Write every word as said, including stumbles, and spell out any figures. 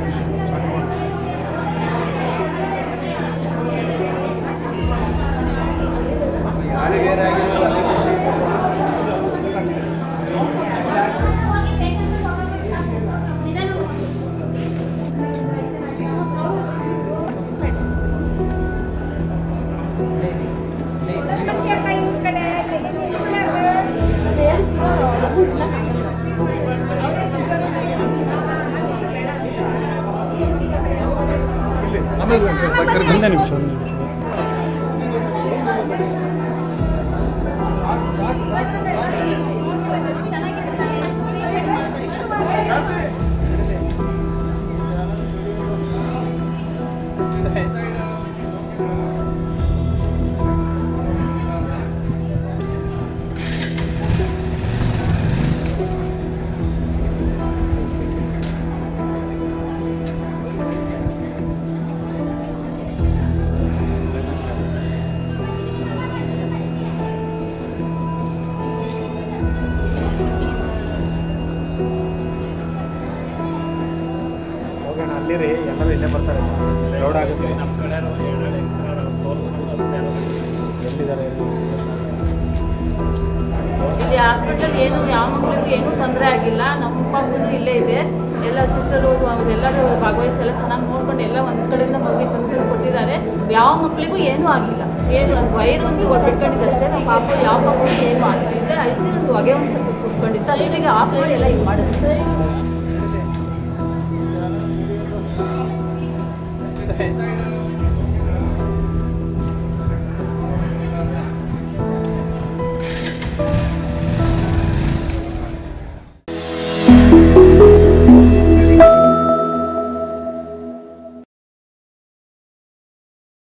ಒಂದು ನಿಮಿಷ ಎಲ್ಲರೂ ಇಲ್ಲೇ ಬರ್ತಾರೆ ಕ್ರೌಡ್ ಆಗುತ್ತೆ ನಮ್ಮ ಕಡೆ ಎಲ್ಲಿದ್ದಾರೆ ಇಲ್ಲಿ ಹಾಸ್ಪಿಟಲ್ ಏನು ಯಾವ ಮಕ್ಕಳಿಗೂ ಏನೂ ತೊಂದರೆ ಆಗಿಲ್ಲ. ನಮ್ಮ ಮಕ್ಕಳು ಇಲ್ಲೇ ಇದೆ, ಎಲ್ಲ ಸಿಸ್ಟರು ಅವರೆಲ್ಲರೂ ಭಾಗವಹಿಸಿ ಎಲ್ಲ ಚೆನ್ನಾಗಿ ನೋಡ್ಕೊಂಡು ಎಲ್ಲ ಒಂದು ಕಡೆಯಿಂದ ಮಗುವಿಗೆ ತಂದು ಕೊಟ್ಟಿದ್ದಾರೆ. ಯಾವ ಮಕ್ಕಳಿಗೂ ಏನೂ ಆಗಿಲ್ಲ. ಏನು ಒಂದು ವೈರ್ ಒಂದು ಬಿಟ್ಕೊಂಡಿದ್ದು ಅಷ್ಟೇ. ನಮ್ಮ ಪಾಪ ಯಾವ ಮಕ್ಕಳಿಗೂ ಏನೂ ಆಗಿಲ್ಲ. ಇದೆ ಐಸಿ ಒಂದು ಹೊಗೆ ಒಂದು ಸ್ವಲ್ಪ ಕುಟ್ಕೊಂಡಿತ್ತು ಅಷ್ಟೊತ್ತಿಗೆ ಆಫ್ ಮಾಡಿ ಎಲ್ಲ ಇದು ಮಾಡಿದ್ರು.